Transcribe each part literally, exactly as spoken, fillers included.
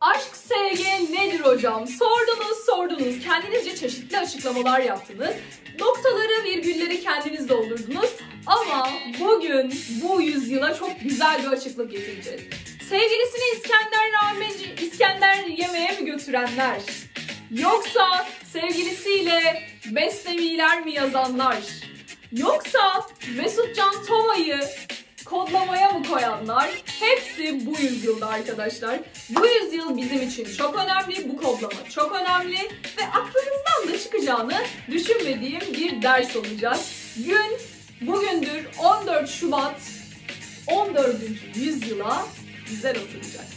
Aşk S G nedir hocam? Sordunuz sordunuz. Kendinizce çeşitli açıklamalar yaptınız. Noktaları, virgülleri kendiniz doldurdunuz. Ama bugün bu yüzyıla çok güzel bir açıklık getireceğiz. Sevgilisini İskender Rameci, İskender yemeğe mi götürenler? Yoksa sevgilisiyle Mesneviler mi yazanlar? Yoksa Mesut Can Toma'yı kodlamaya mı koyanlar? Hepsi bu yüzyılda arkadaşlar. Bu yüzyıl bizim için çok önemli, bu kodlama çok önemli ve aklınızdan da çıkacağını düşünmediğim bir ders olacak. Gün bugündür, on dört Şubat, on dördüncü yüzyıla güzel oturacak.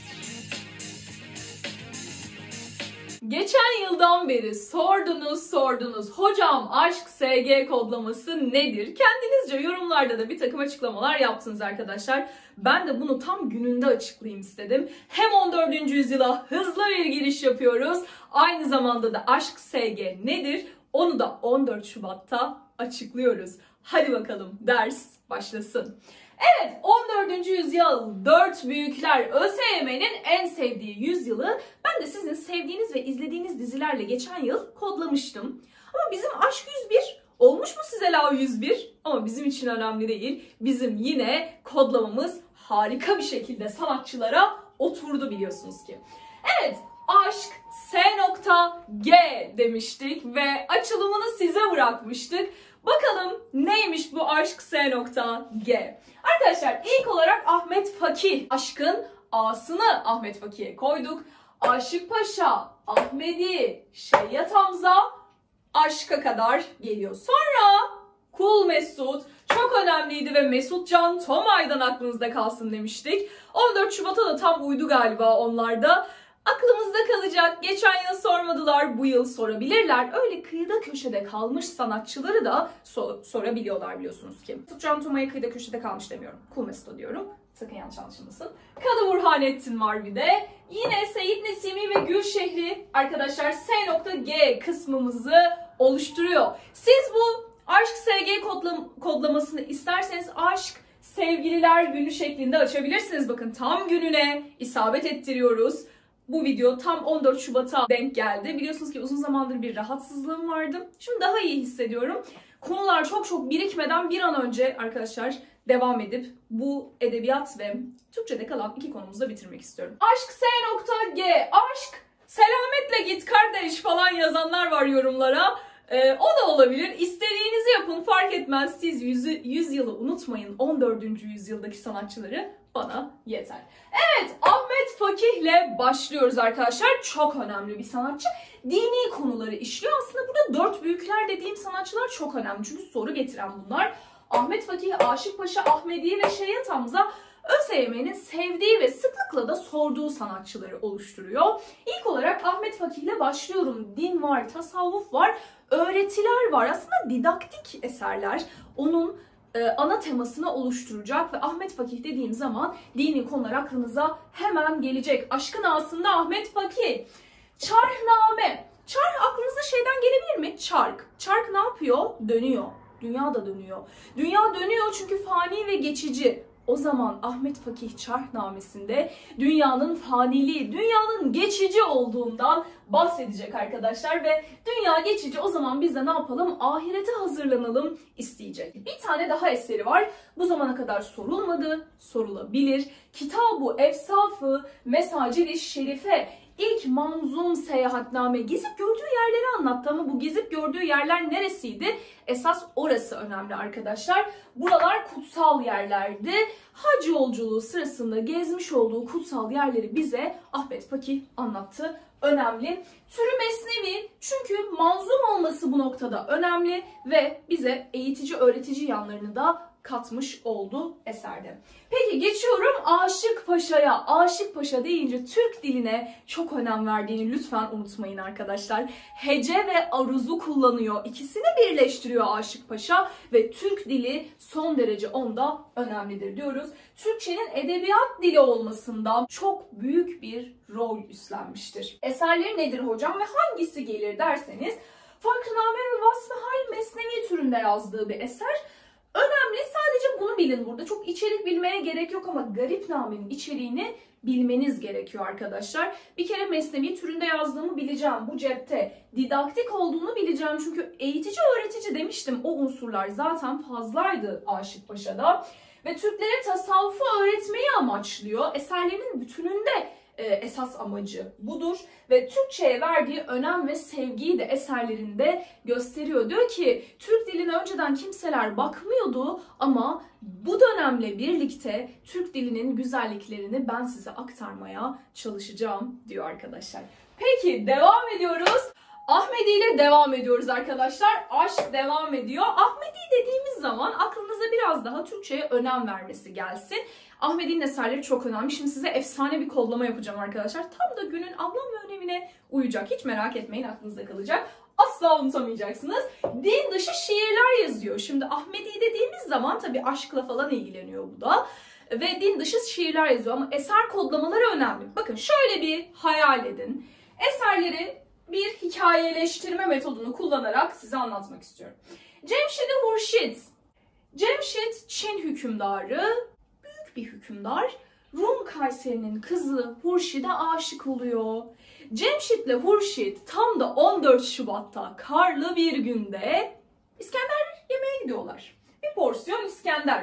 Geçen yıldan beri sordunuz sordunuz. Hocam aşk S G kodlaması nedir? Kendinizce yorumlarda da bir takım açıklamalar yaptınız arkadaşlar. Ben de bunu tam gününde açıklayayım istedim. Hem on dördüncü yüzyıla hızlı bir giriş yapıyoruz. Aynı zamanda da aşk S G nedir? Onu da on dört Şubat'ta açıklıyoruz. Hadi bakalım ders başlasın. Evet, on dördüncü yüzyıl, dört büyükler, ÖSYM'nin en sevdiği yüzyılı. Ben de sizin sevdiğiniz ve izlediğiniz dizilerle geçen yıl kodlamıştım. Ama bizim Aşk yüz bir olmuş mu size la yüz bir? Ama bizim için önemli değil. Bizim yine kodlamamız harika bir şekilde sanatçılara oturdu biliyorsunuz ki. Evet, aşk S.G demiştik ve açılımını size bırakmıştık. Bakalım neymiş bu aşk S.G? Arkadaşlar ilk olarak Ahmet Fakih. Aşkın A'sını Ahmet Fakih'e koyduk. Aşık Paşa, Ahmedi, Şeyyat Hamza, aşka kadar geliyor. Sonra Kul Mesut çok önemliydi ve Mesut Can Tomay'dan aklınızda kalsın demiştik. on dört Şubat'a da tam uydu galiba onlarda. Aklımızda kalacak. Geçen yıl sormadılar, bu yıl sorabilirler. Öyle kıyıda köşede kalmış sanatçıları da sor sorabiliyorlar biliyorsunuz ki. Mesut Can Toma'ya kıyıda köşede kalmış demiyorum. Kul Mesut'a diyorum. Sakın yanlış anlaşılmasın. Kadı Burhanettin var bir de. Yine Seyit Nesimi ve Gülşehri arkadaşlar S.G kısmımızı oluşturuyor. Siz bu aşk S G kodlam kodlamasını isterseniz aşk sevgililer günü şeklinde açabilirsiniz. Bakın tam gününe isabet ettiriyoruz. Bu video tam on dört Şubat'a denk geldi. Biliyorsunuz ki uzun zamandır bir rahatsızlığım vardı. Şimdi daha iyi hissediyorum. Konular çok çok birikmeden bir an önce arkadaşlar devam edip bu edebiyat ve Türkçe'de kalan iki konumuzu da bitirmek istiyorum. Aşk S.G. Aşk selametle git kardeş falan yazanlar var yorumlara. Ee, o da olabilir. İstediğinizi yapın fark etmez. Siz yüz yılı unutmayın. on dördüncü yüzyıldaki sanatçıları bana yeter. Evet, Ahmet Fakih'le başlıyoruz arkadaşlar. Çok önemli bir sanatçı. Dini konuları işliyor. Aslında burada dört büyükler dediğim sanatçılar çok önemli. Çünkü soru getiren bunlar. Ahmet Fakih, Aşık Paşa, Ahmedi ve Şeyyat Hamza ÖSYM'nin sevdiği ve sıklıkla da sorduğu sanatçıları oluşturuyor. İlk olarak Ahmet Fakih'le başlıyorum. Din var, tasavvuf var, öğretiler var. Aslında didaktik eserler onun e, ana temasını oluşturacak ve Ahmet Fakih dediğim zaman dini konular aklınıza hemen gelecek. Aşkın A'sında Ahmet Fakih. Çarhname. Çarh aklınıza şeyden gelebilir mi? Çark. Çark ne yapıyor? Dönüyor. Dünya da dönüyor. Dünya dönüyor çünkü fani ve geçici. O zaman Ahmet Fakih Çarhnamesinde dünyanın faniliği, dünyanın geçici olduğundan bahsedecek arkadaşlar ve dünya geçici, o zaman biz de ne yapalım? Ahirete hazırlanalım isteyecek. Bir tane daha eseri var. Bu zamana kadar sorulmadı, sorulabilir. Kitab-ı Efsaf-ı Mesacid-i Şerife. İlk manzum seyahatname, gezip gördüğü yerleri anlattı ama bu gezip gördüğü yerler neresiydi? Esas orası önemli arkadaşlar. Buralar kutsal yerlerdi. Hac yolculuğu sırasında gezmiş olduğu kutsal yerleri bize Ahmet Fakih anlattı. Önemli. Türü mesnevi, çünkü manzum olması bu noktada önemli ve bize eğitici, öğretici yanlarını da katmış oldu eserde. Peki geçiyorum Aşık Paşa'ya. Aşık Paşa deyince Türk diline çok önem verdiğini lütfen unutmayın arkadaşlar. Hece ve aruzu kullanıyor. İkisini birleştiriyor Aşık Paşa ve Türk dili son derece onda önemlidir diyoruz. Türkçenin edebiyat dili olmasından çok büyük bir rol üstlenmiştir. Eserleri nedir hocam ve hangisi gelir derseniz, Farkname ve Vasfı Hal Mesnevi türünde yazdığı bir eser. Önemli, sadece bunu bilin burada. Çok içerik bilmeye gerek yok ama Garipname'nin içeriğini bilmeniz gerekiyor arkadaşlar. Bir kere Mesnevi türünde yazdığımı bileceğim. Bu cepte didaktik olduğunu bileceğim. Çünkü eğitici öğretici demiştim. O unsurlar zaten fazlaydı Aşık Paşa'da. Ve Türklere tasavvufu öğretmeyi amaçlıyor. Eserlerinin bütününde e, esas amacı budur. Ve Türkçe'ye verdiği önem ve sevgiyi de eserlerinde gösteriyor. Diyor ki Türk diline önceden kimseler bakmıyordu ama bu dönemle birlikte Türk dilinin güzelliklerini ben size aktarmaya çalışacağım diyor arkadaşlar. Peki devam ediyoruz. Ahmedi ile devam ediyoruz arkadaşlar. Aşk devam ediyor. Ahmedi dediğimiz zaman aklınıza biraz daha Türkçe'ye önem vermesi gelsin. Ahmedi'nin eserleri çok önemli. Şimdi size efsane bir kodlama yapacağım arkadaşlar. Tam da günün anlam ve önemine uyacak. Hiç merak etmeyin, aklınızda kalacak. Asla unutamayacaksınız. Din dışı şiirler yazıyor. Şimdi Ahmedi dediğimiz zaman tabii aşkla falan ilgileniyor bu da. Ve din dışı şiirler yazıyor ama eser kodlamaları önemli. Bakın şöyle bir hayal edin. Eserleri bir hikayeleştirme metodunu kullanarak size anlatmak istiyorum. Cemşid-i Hurşid. Cemşid Çin hükümdarı, büyük bir hükümdar. Rum Kayseri'nin kızı Hurşid'e aşık oluyor. Cemşid'le Hurşid tam da on dört Şubat'ta karlı bir günde İskender yemeğe gidiyorlar. Bir porsiyon İskender.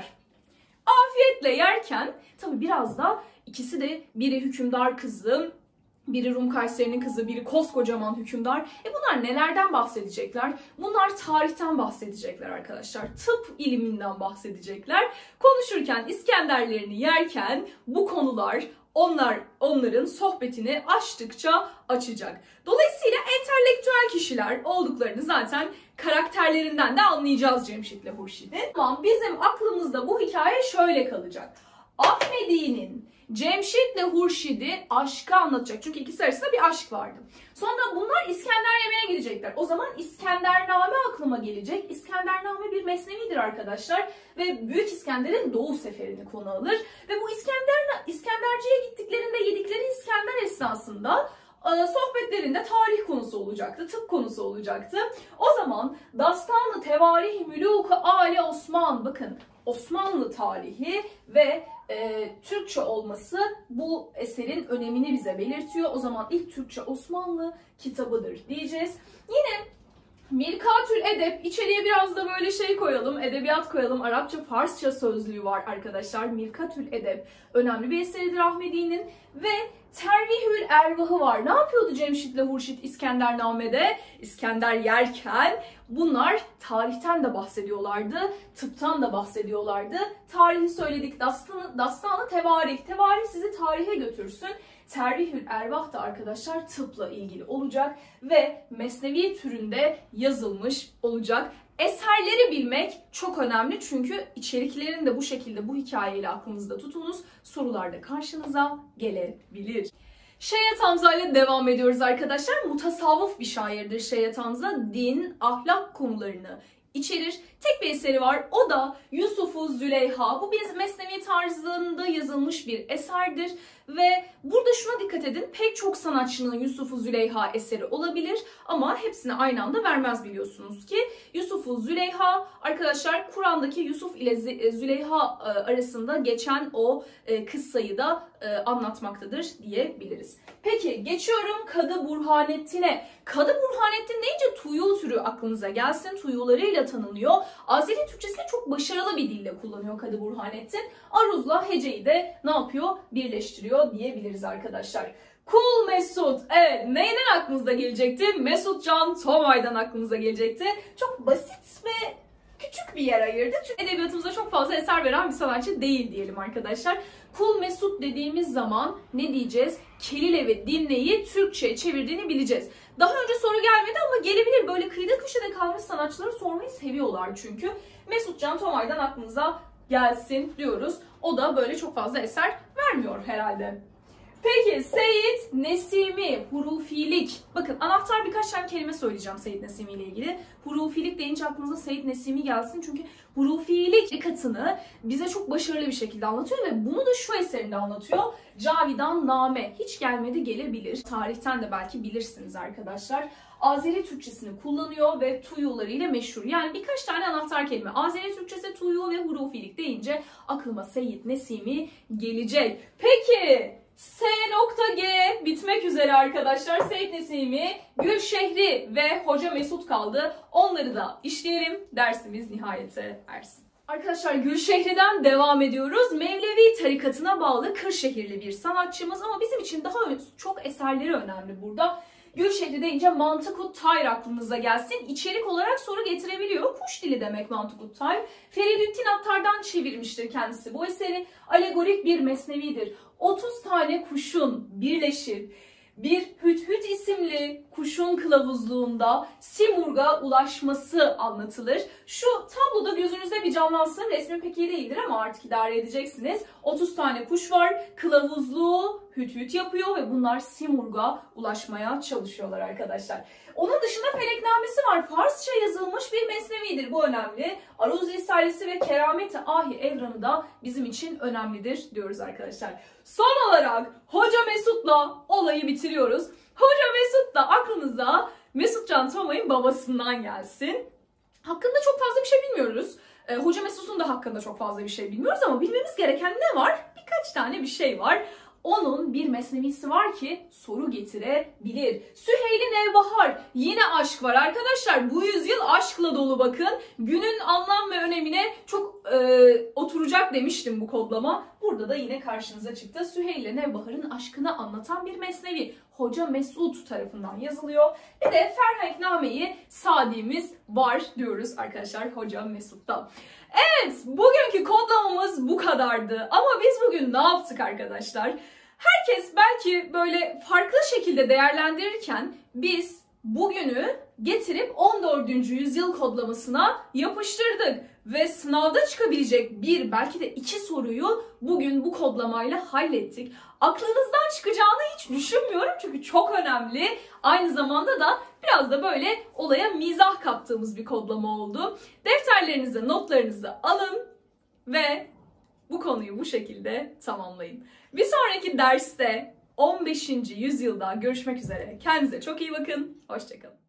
Afiyetle yerken tabi biraz da ikisi de biri hükümdar kızı, biri Rum Kayseri'nin kızı, biri koskocaman hükümdar. E bunlar nelerden bahsedecekler? Bunlar tarihten bahsedecekler arkadaşlar. Tıp ilminden bahsedecekler. Konuşurken, İskenderlerini yerken bu konular onlar onların sohbetini açtıkça açacak. Dolayısıyla entelektüel kişiler olduklarını zaten karakterlerinden de anlayacağız Cemşid'le Hurşid'in. Ama bizim aklımızda bu hikaye şöyle kalacak. Ahmedi'nin Cemşid'le Hurşid'i aşkı anlatacak. Çünkü ikisi arasında bir aşk vardı. Sonra bunlar İskender yemeğe gidecekler. O zaman İskendername aklıma gelecek. İskendername bir mesnevidir arkadaşlar. Ve Büyük İskender'in Doğu seferini konu alır. Ve bu İskender, İskenderci'ye gittiklerinde yedikleri İskender esnasında sohbetlerinde tarih konusu olacaktı, tıp konusu olacaktı. O zaman Dastan-ı Tevarih-i Mülûk-ı Âli Osman, bakın Osmanlı tarihi ve e, Türkçe olması bu eserin önemini bize belirtiyor. O zaman ilk Türkçe Osmanlı kitabıdır diyeceğiz. Yine Mirkatül Edep, içeriye biraz da böyle şey koyalım, edebiyat koyalım. Arapça, Farsça sözlüğü var arkadaşlar. Mirkatül Edep önemli bir eseridir Ahmedi'nin ve Tervihül Ervah'ı var. Ne yapıyordu Cemşid'le Hurşid İskendername'de? İskender yerken bunlar tarihten de bahsediyorlardı, tıptan da bahsediyorlardı. Tarihi söyledik, dastanı, dastanı tevarih. Tevarih sizi tarihe götürsün. Tervihül Ervah da arkadaşlar tıpla ilgili olacak ve mesnevi türünde yazılmış olacak. Eserleri bilmek çok önemli çünkü içeriklerini de bu şekilde bu hikayeyle aklınızda tutunuz. Sorularda karşınıza gelebilir. Şeyh Hamza ile devam ediyoruz arkadaşlar. Mutasavvıf bir şairdir Şeyh Hamza. Din, ahlak konularını içerir. Tek bir eseri var. O da Yusuf-u Züleyha. Bu bir mesnevi tarzında yazılmış bir eserdir. Ve burada şuna dikkat edin. Pek çok sanatçının Yusuf-u Züleyha eseri olabilir. Ama hepsini aynı anda vermez biliyorsunuz ki. Yusuf-u Züleyha arkadaşlar Kur'an'daki Yusuf ile Züleyha arasında geçen o kıssayı da anlatmaktadır diyebiliriz. Peki geçiyorum Kadı Burhanettin'e. Kadı Burhanettin deyince tuyu türü aklınıza gelsin. Tuyularıyla tanınıyor. Azeri Türkçesini çok başarılı bir dille kullanıyor Kadı Burhanettin. Aruz'la heceyi de ne yapıyor? Birleştiriyor diyebiliriz arkadaşlar. Kul Mesut. Evet, neyden aklınıza gelecekti? Mesut Can Tomay'dan aklınıza gelecekti. Çok basit ve küçük bir yer ayırdı. Çünkü edebiyatımıza çok fazla eser veren bir sanatçı değil diyelim arkadaşlar. Kul Mesut dediğimiz zaman ne diyeceğiz? Kelile ve Dinle'yi Türkçe'ye çevirdiğini bileceğiz. Daha önce soru gelmedi ama gelebilir. Böyle kıyıda köşede kalmış sanatçıları sormayı seviyorlar çünkü. Mesut Can Tomay'dan aklınıza gelsin diyoruz. O da böyle çok fazla eser vermiyor herhalde. Peki Seyyid Nesimi Hurufilik. Bakın bakın anahtar birkaç tane kelime söyleyeceğim Seyyid Nesimi ile ilgili. Hurufilik deyince aklınıza Seyyid Nesimi gelsin. Çünkü hurufilik hakikatını bize çok başarılı bir şekilde anlatıyor ve bunu da şu eserinde anlatıyor. Cavidan Name. Hiç gelmedi gelebilir. Tarihten de belki bilirsiniz arkadaşlar. Azeri Türkçesini kullanıyor ve tuyularıyla meşhur. Yani birkaç tane anahtar kelime. Azeri Türkçesi, tuyu ve hurufilik deyince aklıma Seyyid Nesimi gelecek. Peki S.G bitmek üzere arkadaşlar. Seyyid Nesimi, Gülşehri ve Hoca Mesut kaldı. Onları da işleyelim. Dersimiz nihayete ersin. Arkadaşlar Gülşehri'den devam ediyoruz. Mevlevi tarikatına bağlı Kırşehirli bir sanatçımız ama bizim için daha çok eserleri önemli burada. Gülşehri deyince Mantıkut Tayr aklınıza gelsin. İçerik olarak soru getirebiliyor. Kuş dili demek Mantıkut Tayr. Feridüddin Attar'dan çevirmiştir kendisi. Bu eseri alegorik bir mesnevidir. otuz tane kuşun birleşir bir Hüdhüd isimli kuşun kılavuzluğunda Simurg'a ulaşması anlatılır. Şu tabloda gözünüzde bir canlansın. Resmi pek iyi değildir ama artık idare edeceksiniz. otuz tane kuş var. Kılavuzluğu Hüdhüd yapıyor ve bunlar Simurg'a ulaşmaya çalışıyorlar arkadaşlar. Onun dışında Feleknamesi var. Farsça yazılmış bir mesnevidir. Bu önemli. Aruz Risalesi ve Keramet-i Ahi Evranı da bizim için önemlidir diyoruz arkadaşlar. Son olarak Hoca Mesut'la olayı bitiriyoruz. Hoca Mesut da aklınıza Mesutcan Tomay'ın babasından gelsin. Hakkında çok fazla bir şey bilmiyoruz. Ee, Hoca Mesut'un da hakkında çok fazla bir şey bilmiyoruz ama bilmemiz gereken ne var? Birkaç tane bir şey var. Onun bir mesnevisi var ki soru getirebilir. Süheyl-i Nevbahar. Yine aşk var arkadaşlar. Bu yüzyıl aşkla dolu bakın. Günün anlam ve önemine çok e, oturacak demiştim bu kodlama. Burada da yine karşınıza çıktı. Süheyl ile Nevbahar'ın aşkını anlatan bir mesnevi. Hoca Mesut tarafından yazılıyor. Bir de Ferhankname'yi Sadi'miz var diyoruz arkadaşlar Hoca Mesut'ta. Evet, bugünkü kodlamamız bu kadardı. Ama biz bugün ne yaptık arkadaşlar? Herkes belki böyle farklı şekilde değerlendirirken biz bugünü getirip on dördüncü yüzyıl kodlamasına yapıştırdık. Ve sınavda çıkabilecek bir belki de iki soruyu bugün bu kodlamayla hallettik. Aklınızdan çıkacağını hiç düşünmüyorum çünkü çok önemli. Aynı zamanda da biraz da böyle olaya mizah kattığımız bir kodlama oldu. Defterlerinize notlarınızı alın ve bu konuyu bu şekilde tamamlayın. Bir sonraki derste on beşinci yüzyılda görüşmek üzere. Kendinize çok iyi bakın. Hoşça kalın.